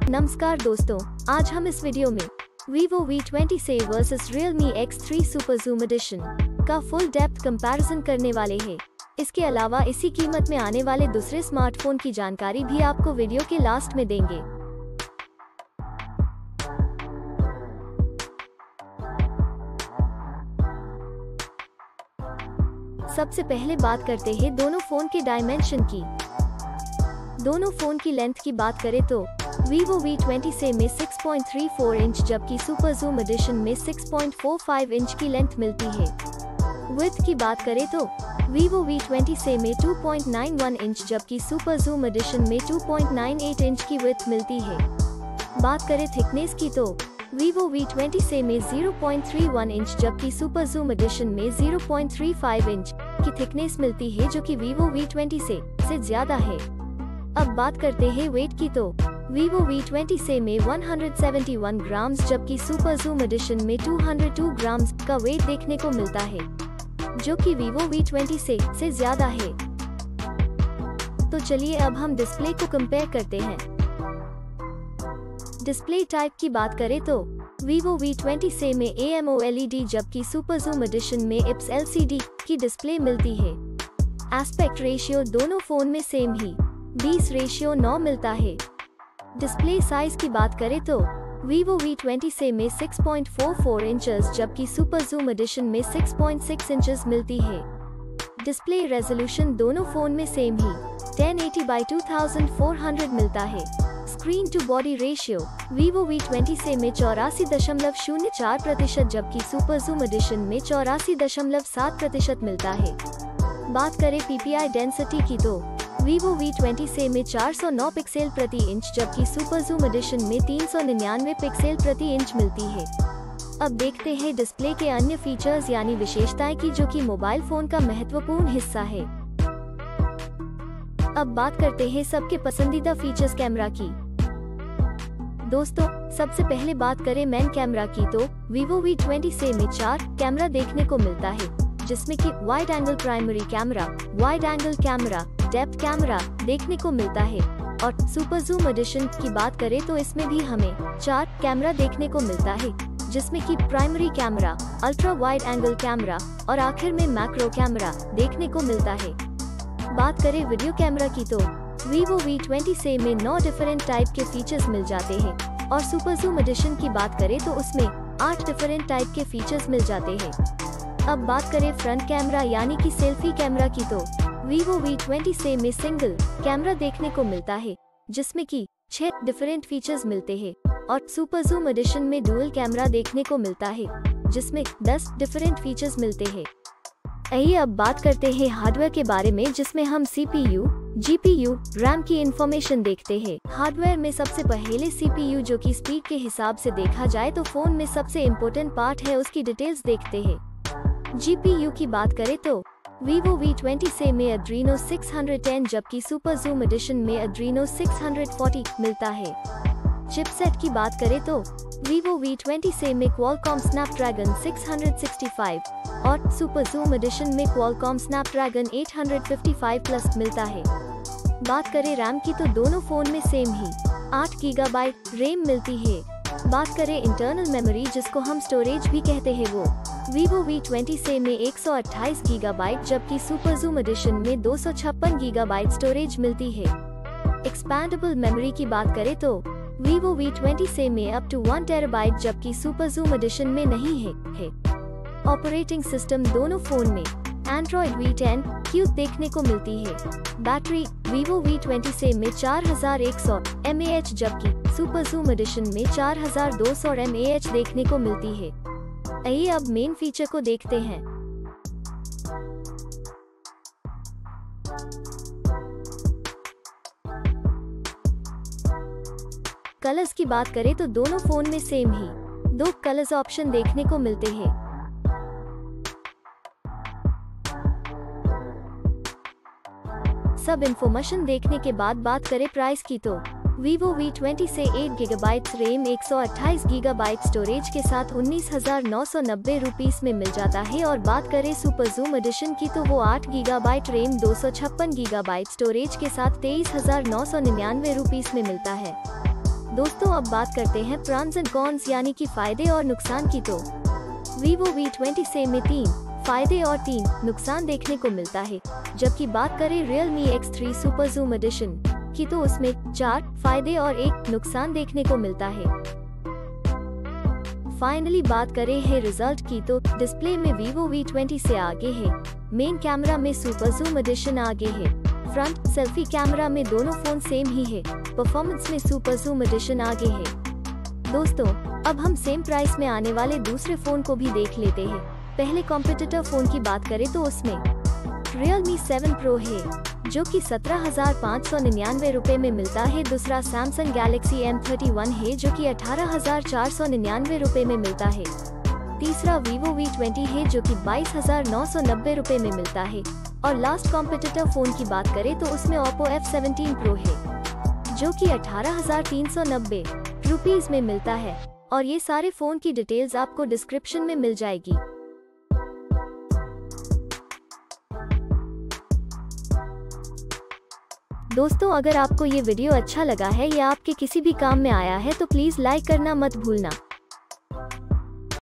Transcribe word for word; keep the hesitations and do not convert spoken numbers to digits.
नमस्कार दोस्तों, आज हम इस वीडियो में Vivo वी ट्वेंटी से versus Realme X three super zoom edition का फुल डेप्थ कंपैरिजन करने वाले हैं। इसके अलावा इसी कीमत में आने वाले दूसरे स्मार्टफोन की जानकारी भी आपको वीडियो के लास्ट में देंगे। सबसे पहले बात करते हैं दोनों फोन के डायमेंशन की। दोनों फोन की लेंथ की बात करें तो Vivo वी ट्वेंटी से में six point three four inch जबकि सुपर जूम एडिशन में six point four five inch की लेंथ मिलती है। विड्थ की बात करें तो Vivo वी ट्वेंटी से में two point nine one inch जबकि सुपर जूम एडिशन में two point nine eight inch की विड्थ मिलती है। बात करें थिकनेस की तो Vivo वी ट्वेंटी से में zero point three one inch जबकि सुपर जूम एडिशन में zero point three five inch की थिकनेस मिलती है, जो कि Vivo वी ट्वेंटी से से ज्यादा है। अब बात करते हैं वेट की तो Vivo वी ट्वेंटी से में one hundred seventy one grams जबकि सुपर जूम एडिशन में टू हंड्रेड टू ग्राम्स का वेट देखने को मिलता है, जो कि Vivo वी ट्वेंटी से से ज्यादा है। तो चलिए अब हम डिस्प्ले को कंपेयर करते हैं। डिस्प्ले टाइप की बात करें तो Vivo वी ट्वेंटी से में A M O L E D जबकि सुपर जूम एडिशन में I P S L C D की डिस्प्ले मिलती है। एस्पेक्ट रेशियो दोनों फोन में सेम ही बीस रेशियो नौ मिलता है। डिस्प्ले साइज की बात करें तो Vivo वी ट्वेंटी से में six point four four inches जबकि सुपर जूम एडिशन में सिक्स पॉइंट सिक्स इंचेस मिलती है। डिस्प्ले रेजोल्यूशन दोनों फोन में सेम ही ten eighty by two thousand four hundred मिलता है। Screen to body ratio Vivo V twenty से में चौरासी दशमलव शून्य चार प्रतिशत जबकि सुपर जूम एडिशन में चौरासी दशमलव सात प्रतिशत मिलता है। बात करें पी पी आई डेंसिटी की तो Vivo वी ट्वेंटी से में चार सौ नौ पिक्सल प्रति इंच जबकि सुपर जूम एडिशन में तीन सौ निन्यानवे पिक्सल प्रति इंच मिलती है। अब देखते हैं डिस्प्ले के अन्य फीचर्स यानी विशेषताएं की, जो कि मोबाइल फोन का महत्वपूर्ण हिस्सा है। अब बात करते हैं सबके पसंदीदा फीचर्स कैमरा की। दोस्तों, सबसे पहले बात करें मेन कैमरा की तो Vivo वी ट्वेंटी से में चार कैमरा देखने को मिलता है, जिसमें कि wide angle primary camera, wide angle camera, depth camera देखने को मिलता है। और सुपर जूम एडिशन की बात करें तो इसमें भी हमें चार कैमरा देखने को मिलता है, जिसमें कि primary camera, ultra wide angle camera और आखिर में मैक्रो कैमरा देखने को मिलता है। बात करें वीडियो कैमरा की तो Vivo वी ट्वेंटी से में नौ डिफरेंट टाइप के फीचर्स मिल जाते हैं और सुपर जूम एडिशन की बात करें तो उसमें आठ डिफरेंट टाइप के फीचर्स मिल जाते हैं। अब बात करें फ्रंट कैमरा यानी कि सेल्फी कैमरा की तो Vivo वी ट्वेंटी से में सिंगल कैमरा देखने को मिलता है, जिसमें कि छह डिफरेंट फीचर्स मिलते हैं और सुपर जूम एडिशन में डुअल कैमरा देखने को मिलता है, जिसमें दस डिफरेंट फीचर्स मिलते हैं। आइए अब बात करते हैं हार्डवेयर के बारे में, जिसमें हम C P U, G P U, RAM की इंफॉर्मेशन देखते हैं। हार्डवेयर में सबसे पहले सी पी यू, जो कि स्पीड के हिसाब से देखा जाए तो फोन में सबसे इम्पोर्टेंट पार्ट है, उसकी डिटेल्स देखते हैं। जी पी यू की बात करें तो Vivo वी ट्वेंटी से में Adreno सिक्स हंड्रेड टेन जबकि सुपर जूम एडिशन में Adreno सिक्स हंड्रेड फोर्टी मिलता है। चिपसेट की बात करें तो Vivo वी ट्वेंटी से में Qualcomm Snapdragon six hundred sixty five और सुपर जूम एडिशन में Qualcomm Snapdragon eight hundred fifty five plus मिलता है। बात करें रैम की तो दोनों फोन में सेम ही आठ गीगाबाइट रैम मिलती है। बात करें इंटरनल मेमोरी, जिसको हम स्टोरेज भी कहते हैं, वो Vivo वी ट्वेंटी से में एक सौ अट्ठाईस गीगाबाइट जबकि सुपर जूम एडिशन में दो सौ छप्पन गीगाबाइट स्टोरेज मिलती है। एक्सपैंडेबल मेमोरी की बात करें तो Vivo वी ट्वेंटी से में अप टू वन टेराबाइट जबकि सुपर जूम एडिशन में नहीं है, है। ऑपरेटिंग सिस्टम दोनों फोन में Android वी टेन क्यू देखने को मिलती है। बैटरी Vivo वी ट्वेंटी से में चार हज़ार एक सौ एम ए एच जबकि सुपर जूम एडिशन में चार हज़ार दो सौ एम ए एच देखने को मिलती है। आइए अब मेन फीचर को देखते हैं। कलर्स की बात करें तो दोनों फोन में सेम ही दो कलर्स ऑप्शन देखने को मिलते हैं। सब इंफॉर्मेशन देखने के बाद बात करें प्राइस की तो Vivo वी ट्वेंटी से एट गीगाबाइट रैम एक सौ अट्ठाईस गीगाबाइट स्टोरेज के साथ उन्नीस हजार नौ सौ नब्बे रुपीस में मिल जाता है। और बात करें सुपर जूम एडिशन की तो वो आठ गीगाबाइट रैम दो सौ छप्पन गीगाबाइट स्टोरेज के साथ तेईस हजार नौ सौ निन्यानवे रुपीस में मिलता है। दोस्तों अब बात करते हैं प्रॉन्स एंड कॉन्स यानी कि फायदे और नुकसान की। तो Vivo वी ट्वेंटी से में तीन फायदे और तीन नुकसान देखने को मिलता है, जबकि बात करें Realme X three super zoom edition की तो उसमें चार फायदे और एक नुकसान देखने को मिलता है। फाइनली बात करें है रिजल्ट की तो डिस्प्ले में Vivo वी ट्वेंटी से आगे है, मेन कैमरा में सुपर जूम एडिशन आगे है, फ्रंट सेल्फी कैमरा में दोनों फोन सेम ही है, परफॉर्मेंस में सुपर जूम एडिशन आगे है। दोस्तों अब हम सेम प्राइस में आने वाले दूसरे फोन को भी देख लेते हैं। पहले कॉम्पिटिटर फोन की बात करें तो उसमें Realme सेवन प्रो है जो कि सत्रह हजार पाँच सौ निन्यानवे रुपए में मिलता है। दूसरा Samsung Galaxy M thirty one है जो कि अठारह हजार चार सौ निन्यानवे रुपए में मिलता है। तीसरा Vivo वी ट्वेंटी है जो कि बाईस हजार नौ सौ नब्बे रुपए में मिलता है। और लास्ट कॉम्पिटिटर फोन की बात करें तो उसमें Oppo एफ सेवनटीन प्रो है जो कि अठारह हजार तीन सौ नब्बे रुपीज में मिलता है। और ये सारे फोन की डिटेल्स आपको डिस्क्रिप्शन में मिल जाएगी। दोस्तों अगर आपको ये वीडियो अच्छा लगा है या आपके किसी भी काम में आया है तो प्लीज लाइक करना मत भूलना।